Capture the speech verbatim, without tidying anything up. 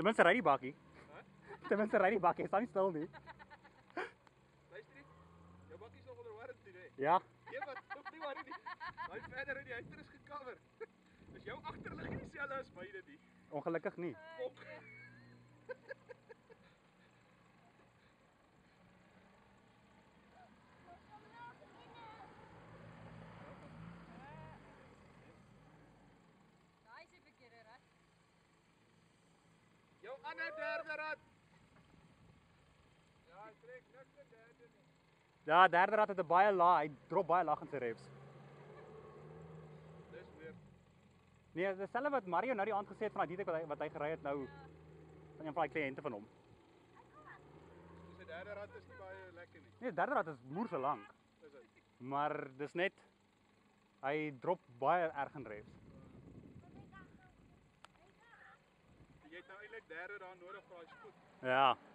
Ten minste ry die bakkie. Ten minste ry die bakkie, staan nie stil nie. Luister nie, jou bakkie is nog onder warranty, nee. Ja. Nee, wat, nog nie warranty. Daai verder in die huister is gecover. Is jou agterlig nie dieselfde as myne nie? Ongelukkig nie. Fok. Daai is die verkeerde rad. Jou ander derde rad. Ja, ek trek niks met derde nie. Ja, derde rad het 'n baie laag, hy drop baie laag in sy revs. Dis weer. Nee, dis dieselfde wat Mario nou die aand gesê het van daai wat hy wat hy gery het nou van een van daai kliënte van hom. Dis die derde rad is nie baie lekker nie. Nee, die derde rad is moerse lank, Dis dit. maar dis net hy drop baie erg in revs. Jy het nou eintlik derde daar nodig vir daai spoed. Ja.